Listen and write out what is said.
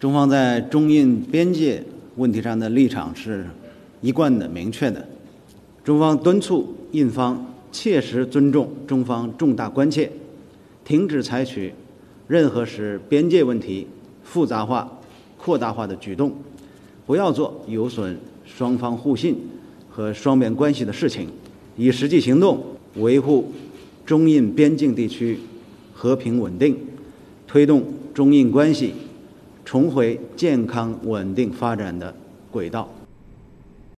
中方在中印边界问题上的立场是一贯的、明确的。中方敦促印方切实尊重中方重大关切，停止采取任何使边界问题复杂化、扩大化的举动，不要做有损双方互信和双边关系的事情，以实际行动维护中印边境地区和平稳定，推动中印关系重回健康稳定发展的轨道。